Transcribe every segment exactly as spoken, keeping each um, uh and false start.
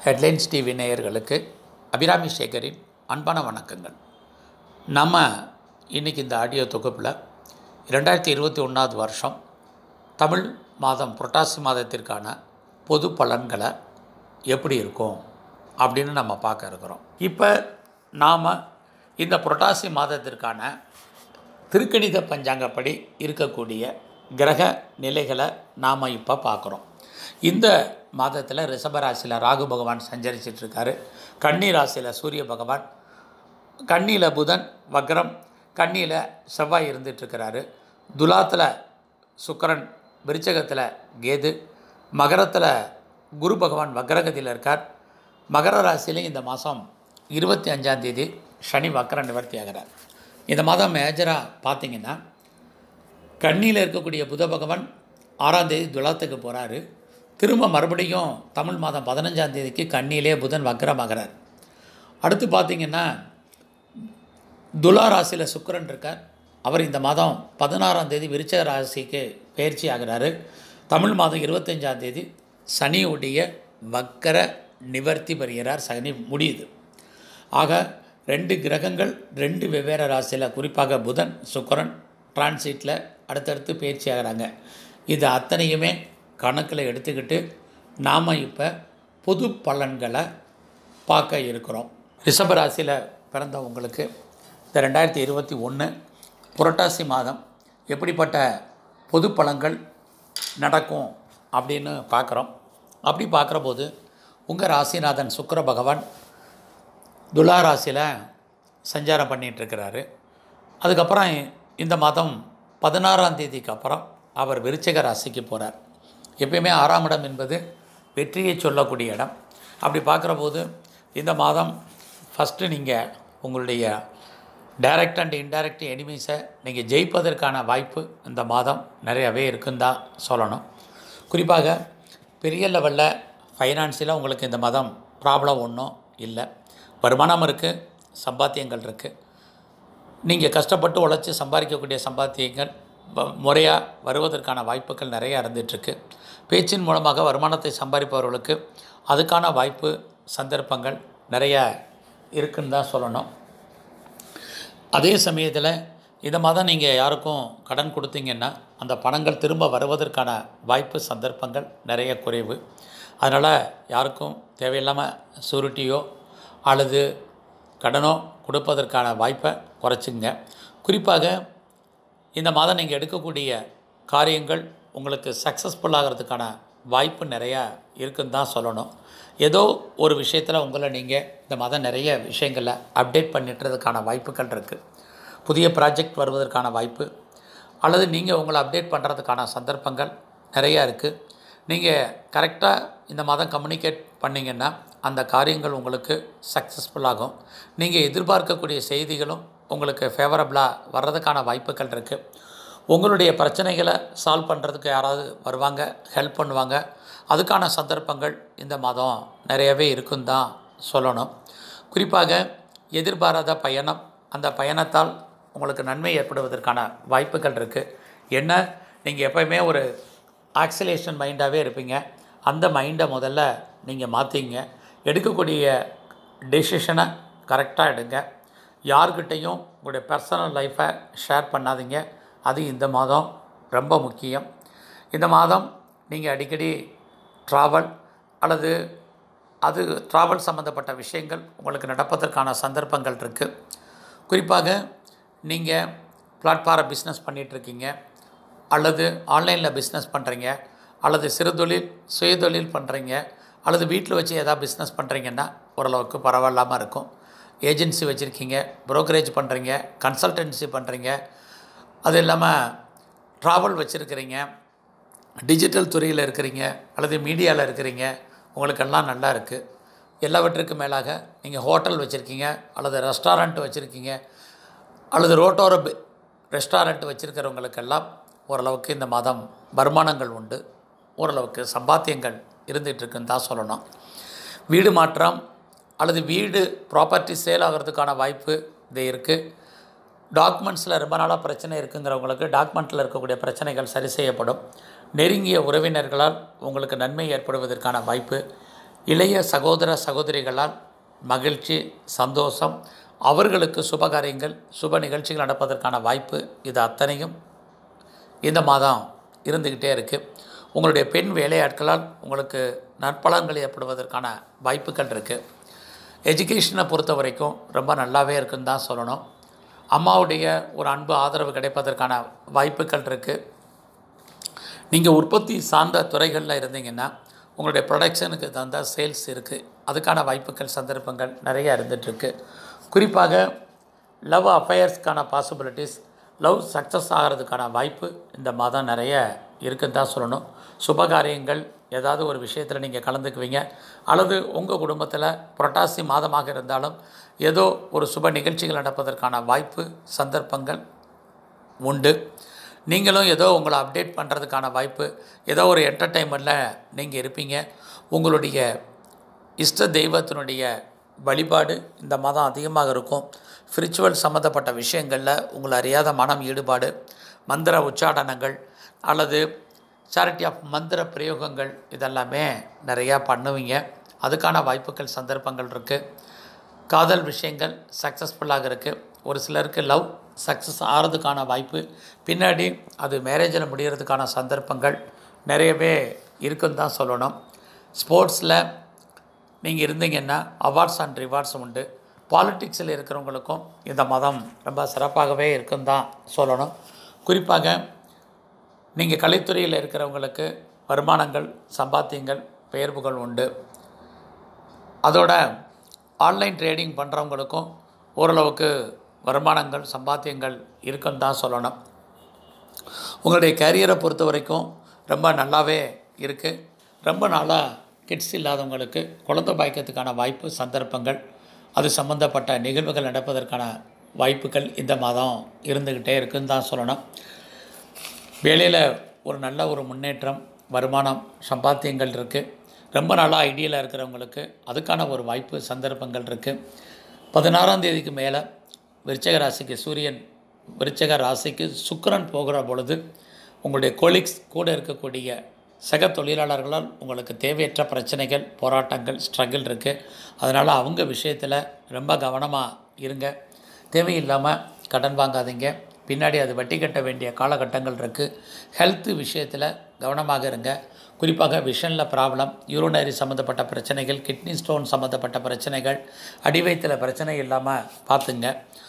Headlines TV நேயர்களுக்கு அபிராமி சேகரின் அன்பான வணக்கங்கள். நம்ம இன்றைக்கி இந்த ஆடியோ தொகுப்பில் ரெண்டாயிரத்தி இருபத்தி ஒன்றாவது வருஷம் தமிழ் மாதம் புரட்டாசி மாதத்திற்கான பொது பலன்களை எப்படி இருக்கும் அப்படின்னு நம்ம பார்க்க இருக்கிறோம். இப்போ நாம் இந்த புரட்டாசி மாதத்திற்கான திருக்கணித பஞ்சாங்கப்படி இருக்கக்கூடிய கிரக நிலைகளை நாம் இப்போ பார்க்குறோம். இந்த மாதத்தில் ரிஷபராசியில் ராகு பகவான் சஞ்சரிச்சிட்ருக்காரு. கன்னி ராசியில் சூரிய பகவான், கன்னியில் புதன் வக்ரம், கன்னியில் செவ்வாய் இருந்துகிட்ருக்கிறாரு. துலாத்தில் சுக்கிரன், விருச்சகத்தில் கேது, மகரத்தில் குரு பகவான் வக்ரகதியில் இருக்கார். மகர ராசியிலையும் இந்த மாதம் இருபத்தி அஞ்சாந்தேதி சனி வக்ர நிவர்த்தி ஆகிறார். இந்த மாதம் மேஜராக பார்த்திங்கன்னா கன்னியில் இருக்கக்கூடிய புத பகவான் ஆறாம் தேதி துலாத்துக்கு போகிறாரு. திரும்ப மறுபடியும் தமிழ் மாதம் பதினஞ்சாம் தேதிக்கு கன்னியிலே புதன் வக்ரமாகிறார். அடுத்து பார்த்திங்கன்னா துலா ராசியில் சுக்கிரன் இருக்கார். அவர் இந்த மாதம் பதினாறாம் தேதி விருச்சக ராசிக்கு பயிற்சி ஆகிறாரு. தமிழ் மாதம் இருபத்தஞ்சாம் தேதி சனியுடைய வக்கர நிவர்த்தி பெறுகிறார். சனி முடியுது. ஆக ரெண்டு கிரகங்கள் ரெண்டு வெவ்வேறு ராசியில், குறிப்பாக புதன் சுக்கிரன் டிரான்சிட்டில் அடுத்தடுத்து பயிற்சி ஆகிறாங்க. இது அத்தனையுமே கணக்கில் எடுத்துக்கிட்டு நாம் இப்போ பொது பலன்களை பார்க்க இருக்கிறோம். ரிஷபராசியில் பிறந்தவங்களுக்கு இந்த ரெண்டாயிரத்தி இருபத்தி ஒன்று புரட்டாசி மாதம் எப்படிப்பட்ட பொது பலன்கள் நடக்கும் அப்படின்னு பார்க்குறோம். அப்படி பார்க்குற போது உங்கள் ராசிநாதன் சுக்கிர பகவான் துலா ராசியில் சஞ்சாரம் பண்ணிகிட்ருக்கிறாரு. அதுக்கப்புறம் இந்த மாதம் பதினாறாம் தேதிக்கு அப்புறம் அவர் விருச்சிக ராசிக்கு போகிறார். எப்பயுமே ஆறாம் இடம் என்பது வெற்றியை சொல்லக்கூடிய இடம். அப்படி பார்க்குற போது இந்த மாதம் ஃபஸ்ட்டு நீங்கள் உங்களுடைய டைரக்ட் அண்ட் இன்டைரக்ட் எனிமீஸை நீங்கள் ஜெயிப்பதற்கான வாய்ப்பு இந்த மாதம் நிறையவே இருக்குன்னு தான் சொல்லணும். குறிப்பாக பெரிய லெவலில் ஃபைனான்ஸில் உங்களுக்கு இந்த மாதம் ப்ராப்ளம் ஒன்றும் இல்லை. வருமானம் இருக்குது, சம்பாத்தியங்கள் இருக்குது. நீங்கள் கஷ்டப்பட்டு உழைச்சி சம்பாதிக்கக்கூடிய சம்பாத்தியங்கள் முறையாக வருவதற்கான வாய்ப்புகள் நிறையா இருந்துகிட்ருக்கு. பேச்சின் மூலமாக வருமானத்தை சம்பாதிப்பவர்களுக்கு அதுக்கான வாய்ப்பு சந்தர்ப்பங்கள் நிறையா இருக்குன்னு தான் சொல்லணும். அதே சமயத்தில் இந்த மாதம் நீங்கள் யாருக்கும் கடன் கொடுத்தீங்கன்னா அந்த பணங்கள் திரும்ப வருவதற்கான வாய்ப்பு சந்தர்ப்பங்கள் நிறைய குறைவு. அதனால் யாருக்கும் தேவையில்லாமல் சூரிட்டியோ அல்லது கடனோ கொடுப்பதற்கான வாய்ப்பை குறைச்சிங்க. குறிப்பாக இந்த மாதம் நீங்கள் எடுக்கக்கூடிய காரியங்கள் உங்களுக்கு சக்ஸஸ்ஃபுல் ஆகிறதுக்கான வாய்ப்பு நிறையா இருக்குன்னு தான் சொல்லணும். ஏதோ ஒரு விஷயத்தில் உங்களை நீங்கள் இந்த மாதம் நிறைய விஷயங்களில் அப்டேட் பண்ணிட்டுறதுக்கான வாய்ப்புகள் இருக்குது. புதிய ப்ராஜெக்ட் வருவதற்கான வாய்ப்பு அல்லது நீங்கள் உங்களை அப்டேட் பண்ணுறதுக்கான சந்தர்ப்பங்கள் நிறையா இருக்குது. நீங்கள் கரெக்டாக இந்த மாதம் கம்யூனிகேட் பண்ணிங்கன்னா அந்த காரியங்கள் உங்களுக்கு சக்ஸஸ்ஃபுல்லாகும். நீங்கள் எதிர்பார்க்கக்கூடிய செய்திகளும் உங்களுக்கு ஃபேவரபுளாக வர்றதுக்கான வாய்ப்புகள் இருக்குது. உங்களுடைய பிரச்சனைகளை சால்வ் பண்ணுறதுக்கு யாராவது வருவாங்க, ஹெல்ப் பண்ணுவாங்க. அதுக்கான சந்தர்ப்பங்கள் இந்த மாதம் நிறையவே இருக்குன்னு தான் சொல்லணும். குறிப்பாக எதிர்பாராத பயணம், அந்த பயணத்தால் உங்களுக்கு நன்மை ஏற்படுவதற்கான வாய்ப்புகள் இருக்குது. என்ன, நீங்கள் எப்போயுமே ஒரு ஆக்சிலேஷன் மைண்டாகவே இருப்பீங்க. அந்த மைண்டை முதல்ல நீங்கள் மாற்றிங்க. எடுக்கக்கூடிய டெசிஷனை கரெக்டாக எடுங்க. யார்கிட்டையும் உங்களுடைய பர்சனல் லைஃப்பை ஷேர் பண்ணாதீங்க. அது இந்த மாதம் ரொம்ப முக்கியம். இந்த மாதம் நீங்கள் அடிக்கடி ட்ராவல் அல்லது அது ட்ராவல் சம்மந்தப்பட்ட விஷயங்கள் உங்களுக்கு நடப்பதற்கான சந்தர்ப்பங்கள் இருக்குது. குறிப்பாக நீங்கள் பிளாட்ஃபார்ம் பிஸ்னஸ் பண்ணிகிட்ருக்கீங்க அல்லது ஆன்லைனில் பிஸ்னஸ் பண்ணுறீங்க அல்லது சிறு தொழில் சுயதொழில் பண்ணுறீங்க அல்லது வீட்டில் வச்சு எதாவது பிஸ்னஸ் பண்ணுறீங்கன்னா ஓரளவுக்கு பரவாயில்லாமல் இருக்கும். ஏஜென்சி வச்சுருக்கீங்க, ப்ரோக்கரேஜ் பண்ணுறீங்க, கன்சல்டன்சி பண்ணுறீங்க, அது இல்லாமல் ட்ராவல் வச்சுருக்கிறீங்க, டிஜிட்டல் துறையில் இருக்கிறீங்க அல்லது மீடியாவில் இருக்கிறீங்க, உங்களுக்கெல்லாம் நல்லா இருக்குது. எல்லாவற்றுக்கும் மேலாக நீங்கள் ஹோட்டல் வச்சுருக்கீங்க அல்லது ரெஸ்டாரண்ட் வச்சுருக்கீங்க அல்லது ரோட்டோர ரெஸ்டாரண்ட் வச்சுருக்கிறவங்களுக்கெல்லாம் ஓரளவுக்கு இந்த மாதம் வருமானங்கள் உண்டு. ஓரளவுக்கு சம்பாத்தியங்கள் இருந்துகிட்ருக்குன்னு தான் சொல்லணும். வீடு மாற்றம் அல்லது வீடு ப்ராப்பர்ட்டி சேல் ஆகிறதுக்கான வாய்ப்பு இது இருக்குது. டாக்குமெண்ட்ஸில் ரொம்ப நாளாக பிரச்சனை இருக்குங்கிறவங்களுக்கு டாக்குமெண்ட்டில் இருக்கக்கூடிய பிரச்சனைகள் சரி செய்யப்படும். நெருங்கிய உறவினர்களால் உங்களுக்கு நன்மை ஏற்படுவதற்கான வாய்ப்பு இளைய சகோதர சகோதரிகளால் மகிழ்ச்சி, சந்தோஷம், அவர்களுக்கு சுபகாரியங்கள், சுப நிகழ்ச்சிகள் நடப்பதற்கான வாய்ப்பு, இது அத்தனையும் இந்த மாதம் இருந்துக்கிட்டே இருக்குது. உங்களுடைய பெண் வேலையாட்களால் உங்களுக்கு நற்பலன்கள் ஏற்படுவதற்கான வாய்ப்புகள் இருக்குது. எஜுகேஷனை பொறுத்த வரைக்கும் ரொம்ப நல்லாவே இருக்குன்னு தான் சொல்லணும். அம்மாவுடைய ஒரு அன்பு ஆதரவு கிடைப்பதற்கான வாய்ப்புகள் இருக்குது. நீங்கள் உற்பத்தி சார்ந்த துறைகளில் இருந்தீங்கன்னா உங்களுடைய ப்ரொடக்ஷனுக்கு தகுந்த சேல்ஸ் இருக்குது. அதுக்கான வாய்ப்புகள், சந்தர்ப்பங்கள் நிறையா இருந்துகிட்ருக்கு. குறிப்பாக லவ் அஃபேர்ஸ்க்கான பாசிபிலிட்டிஸ், லவ் சக்ஸஸ் ஆகிறதுக்கான வாய்ப்பு இந்த மாதம் நிறைய இருக்குன்னு தான் சொல்லணும். சுபகாரியங்கள் ஏதாவது ஒரு விஷயத்தில் நீங்கள் கலந்துக்குவீங்க, அல்லது உங்கள் குடும்பத்தில் புரட்டாசி மாதமாக இருந்தாலும் ஏதோ ஒரு சுப நிகழ்ச்சிகள் நடப்பதற்கான வாய்ப்பு, சந்தர்ப்பங்கள் உண்டு. நீங்களும் ஏதோ உங்களை அப்டேட் பண்ணுறதுக்கான வாய்ப்பு, ஏதோ ஒரு என்டர்டெயின்மெண்ட்டில் நீங்கள் இருப்பீங்க. உங்களுடைய இஷ்ட தெய்வத்தினுடைய வழிபாடு இந்த மாதம் அதிகமாக இருக்கும். ஸ்பிரிச்சுவல் சம்மந்தப்பட்ட விஷயங்களில் உங்களை அறியாத மனம் ஈடுபாடு, மந்திர உச்சாடனங்கள் அல்லது சேரிட்டி ஆஃப் மந்திர பிரயோகங்கள் இதெல்லாமே நிறையா பண்ணுவீங்க. அதுக்கான வாய்ப்புகள், சந்தர்ப்பங்கள் இருக்குது. காதல் விஷயங்கள் சக்ஸஸ்ஃபுல்லாக இருக்குது. ஒரு சிலருக்கு லவ் சக்ஸஸ் ஆகிறதுக்கான வாய்ப்பு, பின்னாடி அது மேரேஜில் முடிகிறதுக்கான சந்தர்ப்பங்கள் நிறையவே இருக்குன்னு தான் சொல்லணும். ஸ்போர்ட்ஸில் நீங்கள் இருந்தீங்கன்னா அவார்ட்ஸ் அண்ட் ரிவார்ட்ஸ் உண்டு. பாலிட்டிக்ஸில் இருக்கிறவங்களுக்கும் இந்த மாதம் ரொம்ப சிறப்பாகவே இருக்குன்னு தான் சொல்லணும். குறிப்பாக நீங்கள் கலைத்துறையில் இருக்கிறவங்களுக்கு வருமானங்கள், சம்பாத்தியங்கள், பெயர் புகழ் உண்டு. அதோட ஆன்லைன் ட்ரேடிங் பண்ணுறவங்களுக்கும் ஓரளவுக்கு வருமானங்கள், சம்பாத்தியங்கள் இருக்குன்னு தான் சொல்லணும். உங்களுடைய கேரியரை பொறுத்த வரைக்கும் ரொம்ப நல்லாவே இருக்குது. ரொம்ப நாளாக கிட்ஸ் இல்லாதவங்களுக்கு குழந்தை பாய்க்கிறதுக்கான வாய்ப்பு, சந்தர்ப்பங்கள், அது சம்மந்தப்பட்ட நிகழ்வுகள் நடப்பதற்கான வாய்ப்புகள் இந்த மாதம் இருந்துக்கிட்டே இருக்குன்னு தான் சொல்லணும். வேலையில் ஒரு நல்ல ஒரு முன்னேற்றம், வருமானம், சம்பாத்தியங்கள் இருக்குது. ரொம்ப நாளாக ஐடியில் இருக்கிறவங்களுக்கு அதுக்கான ஒரு வாய்ப்பு, சந்தர்ப்பங்கள் இருக்குது. பதினாறாம் தேதிக்கு மேலே விருச்சிக ராசிக்கு சூரியன், விருச்சிக ராசிக்கு சுக்கிரன் போகிற பொழுது உங்களுடைய கொலீக்ஸ் கூட இருக்கக்கூடிய சக தொழிலாளர்களால் உங்களுக்கு தேவையற்ற பிரச்சனைகள், போராட்டங்கள், ஸ்ட்ரகிள் இருக்குது. அதனால் அவங்க விஷயத்தில் ரொம்ப கவனமாக இருங்க. தேவையில்லாமல் கடன் வாங்காதீங்க. பின்னாடி அது வட்டி கட்ட வேண்டிய காலகட்டங்கள் இருக்குது. ஹெல்த்து விஷயத்தில் கவனமாக இருங்க. குறிப்பாக விஷனில் ப்ராப்ளம், யூரோனரி சம்மந்தப்பட்ட பிரச்சனைகள், கிட்னி ஸ்டோன் சம்மந்தப்பட்ட பிரச்சனைகள், அடிவயத்தில் பிரச்சனை இல்லாமல் பார்த்துங்க.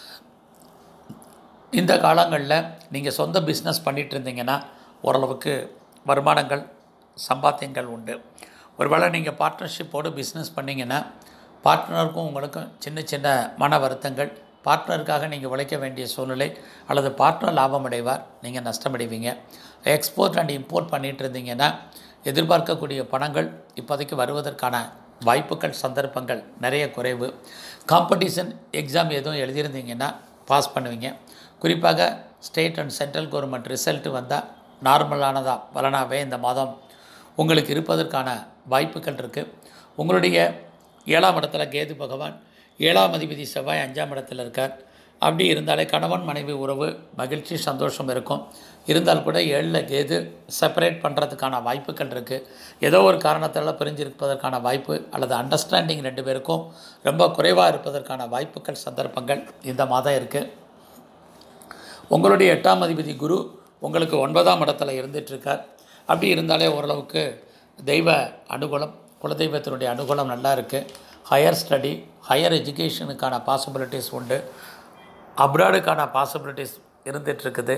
இந்த காலங்களில் நீங்கள் சொந்த பிஸ்னஸ் பண்ணிகிட்டு இருந்தீங்கன்னா ஓரளவுக்கு வருமானங்கள், சம்பாத்தியங்கள் உண்டு. ஒருவேளை நீங்கள் பார்ட்னர்ஷிப்போடு பிஸ்னஸ் பண்ணிங்கன்னா பார்ட்னருக்கும் உங்களுக்கும் சின்ன சின்ன மன வருத்தங்கள், பார்ட்னருக்காக நீங்கள் உழைக்க வேண்டிய சூழ்நிலை, அல்லது பார்ட்னர் லாபம் அடைவார், நீங்கள் நஷ்டமடைவீங்க. எக்ஸ்போர்ட் அண்ட் இம்போர்ட் பண்ணிகிட்டு இருந்தீங்கன்னா எதிர்பார்க்கக்கூடிய பணங்கள் இப்போதைக்கு வருவதற்கான வாய்ப்புகள், சந்தர்ப்பங்கள் நிறைய குறைவு. காம்படிஷன் எக்ஸாம் எதுவும் எழுதியிருந்தீங்கன்னா பாஸ் பண்ணுவீங்க. குறிப்பாக state and central government result வந்தால் நார்மலானதாக பலனாகவே இந்த மாதம் உங்களுக்கு இருப்பதற்கான வாய்ப்புகள் இருக்குது. உங்களுடைய ஏழாம் இடத்துல கேது பகவான், ஏழாம் அதிபதி செவ்வாய் அஞ்சாம் இடத்துல இருக்கார். அப்படி இருந்தாலே கணவன் மனைவி உறவு மகிழ்ச்சி, சந்தோஷம் இருக்கும். இருந்தால் கூட ஏழில் கேது செப்பரேட் பண்ணுறதுக்கான வாய்ப்புகள் இருக்குது. ஏதோ ஒரு காரணத்தால் பிரிஞ்சிருப்பதற்கான வாய்ப்பு, அல்லது அண்டர்ஸ்டாண்டிங் ரெண்டு பேருக்கும் ரொம்ப குறைவாக இருப்பதற்கான வாய்ப்புகள், சந்தர்ப்பங்கள் இந்த மாதம் இருக்குது. உங்களுடைய எட்டாம் அதிபதி குரு உங்களுக்கு ஒன்பதாம் இடத்துல இருந்துகிட்ருக்கார். அப்படி இருந்தாலே ஓரளவுக்கு தெய்வ அனுகூலம், குலதெய்வத்தினுடைய அனுகூலம் நல்லா இருக்குது. ஹையர் ஸ்டடி, ஹையர் எஜுகேஷனுக்கான பாசிபிலிட்டிஸ் உண்டு. அப்ராடுக்கான பாசிபிலிட்டிஸ் இருந்துகிட்ருக்குது.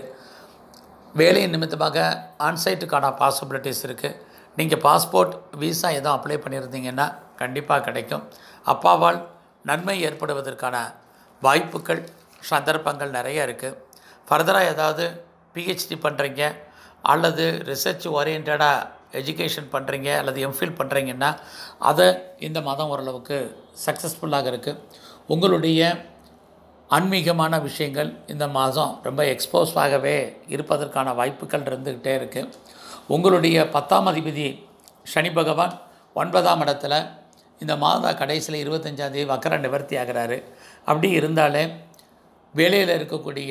வேலை நிமித்தமாக ஆன்சைட்டுக்கான பாசிபிலிட்டிஸ் இருக்குது. நீங்கள் பாஸ்போர்ட், விசா எதுவும் அப்ளை பண்ணியிருந்தீங்கன்னா கண்டிப்பாக கிடைக்கும். அப்பாவால் நன்மை ஏற்படுவதற்கான வாய்ப்புகள், சந்தர்ப்பங்கள் நிறைய இருக்குது. ஃபர்தராக ஏதாவது பிஹெச்டி பண்ணுறீங்க, அல்லது ரிசர்ச் ஓரியன்டாக எஜுகேஷன் பண்ணுறீங்க, அல்லது எம்ஃபில் பண்ணுறீங்கன்னா அதை இந்த மாதம் ஓரளவுக்கு சக்ஸஸ்ஃபுல்லாக இருக்குது. உங்களுடைய ஆன்மீகமான விஷயங்கள் இந்த மாதம் ரொம்ப எக்ஸ்போஸாகவே இருப்பதற்கான வாய்ப்புகள் இருந்துக்கிட்டே இருக்குது. உங்களுடைய பத்தாம் அதிபதி சனி பகவான் ஒன்பதாம் இடத்துல இந்த மாத கடைசியில் இருபத்தஞ்சாந்தேதி வக்கர நிவர்த்தி ஆகிறாரு. அப்படி இருந்தாலே வேலையில் இருக்கக்கூடிய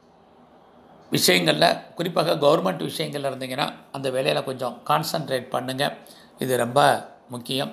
விஷயங்களில், குறிப்பாக கவர்மெண்ட் விஷயங்கள் இருந்தீங்கன்னா அந்த வேலையில் கொஞ்சம் கான்சன்ட்ரேட் பண்ணுங்கள். இது ரொம்ப முக்கியம்.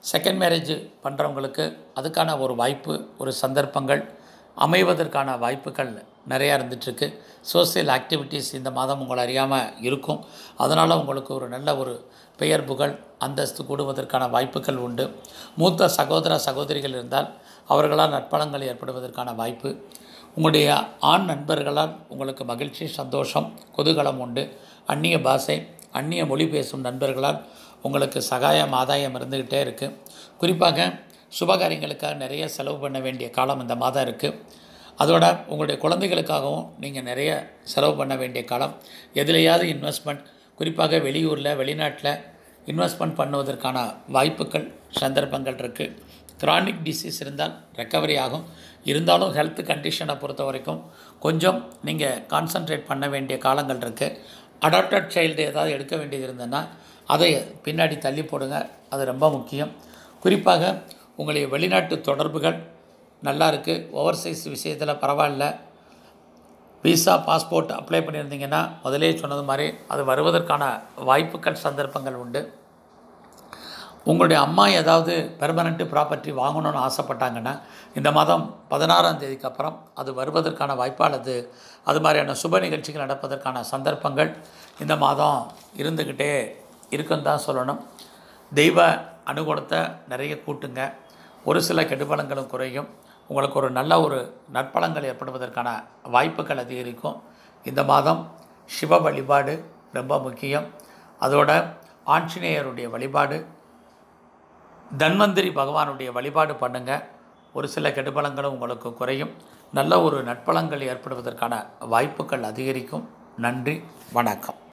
செகண்ட் மேரேஜ் பண்ணுறவங்களுக்கு அதுக்கான ஒரு வாய்ப்பு, ஒரு சந்தர்ப்பங்கள் அமைவதற்கான வாய்ப்புகள் நிறையா இருந்துகிட்ருக்கு. சோசியல் ஆக்டிவிட்டீஸ் இந்த மாதம் உங்களை அறியாமல் இருக்கும். அதனால் உங்களுக்கு ஒரு நல்ல ஒரு பெயர் புகழ் அந்தஸ்து கூடுவதற்கான வாய்ப்புகள் உண்டு. மூத்த சகோதர சகோதரிகள் இருந்தால் அவர்களால் நற்பலங்கள் ஏற்படுவதற்கான வாய்ப்பு. உங்களுடைய ஆண் நண்பர்களால் உங்களுக்கு மகிழ்ச்சி, சந்தோஷம், குதூகலம் உண்டு. அந்நிய பாஷை, அந்நிய மொழி பேசும் நண்பர்களால் உங்களுக்கு சகாயம், ஆதாயம் இருந்துக்கிட்டே இருக்குது. குறிப்பாக சுபகாரியங்களுக்காக நிறைய செலவு பண்ண வேண்டிய காலம் இந்த மாதம் இருக்குது. அதோட உங்களுடைய குழந்தைகளுக்காகவும் நீங்கள் நிறைய செலவு பண்ண வேண்டிய காலம். எதுலையாவது இன்வெஸ்ட்மெண்ட், குறிப்பாக வெளியூரில் வெளிநாட்டில் இன்வெஸ்ட்மெண்ட் பண்ணுவதற்கான வாய்ப்புகள், சந்தர்ப்பங்கள் இருக்குது. கிரானிக் டிசீஸ் இருந்தால் ரெக்கவரி ஆகும். இருந்தாலும் ஹெல்த் கண்டிஷனை பொறுத்த வரைக்கும் கொஞ்சம் நீங்கள் கான்சன்ட்ரேட் பண்ண வேண்டிய காலங்கள் இருக்குது. அடாப்டட் சைல்டு ஏதாவது எடுக்க வேண்டியது இருந்ததுன்னா அதை பின்னாடி தள்ளி போடுங்க. அது ரொம்ப முக்கியம். குறிப்பாக உங்களுடைய வெளிநாட்டு தொடர்புகள் நல்லா இருக்குது. ஓவர்சீஸ் விஷயத்தில் பரவாயில்ல. விசா, பாஸ்போர்ட் அப்ளை பண்ணியிருந்தீங்கன்னா முதலே சொன்னது மாதிரி அது வருவதற்கான வாய்ப்புகள், சந்தர்ப்பங்கள் உண்டு. உங்களுடைய அம்மா ஏதாவது பெர்மனண்ட்டு ப்ராப்பர்ட்டி வாங்கணும்னு ஆசைப்பட்டாங்கன்னா இந்த மாதம் பதினாறாம் தேதிக்கு அப்புறம் அது வருவதற்கான வாய்ப்பானது, அது மாதிரியான சுப நிகழ்ச்சிகள் நடப்பதற்கான சந்தர்ப்பங்கள் இந்த மாதம் இருந்துக்கிட்டே இருக்குன்னு தான் சொல்லணும். தெய்வ அனுகூலத்தை நிறைய கூட்டுங்க. ஒரு சில கெடுபலங்களும் குறையும். உங்களுக்கு ஒரு நல்ல ஒரு நற்பலங்கள் ஏற்படுவதற்கான வாய்ப்புகள் அதிகரிக்கும். இந்த மாதம் சிவ வழிபாடு ரொம்ப முக்கியம். அதோட ஆஞ்சநேயருடைய வழிபாடு, தன்வந்திரி பகவானுடைய வழிபாடு பண்ணுங்கள். ஒரு சில கெடுபலங்களும் உங்களுக்கு குறையும். நல்ல ஒரு நற்பலங்கள் ஏற்படுவதற்கான வாய்ப்புகள் அதிகரிக்கும். நன்றி, வணக்கம்.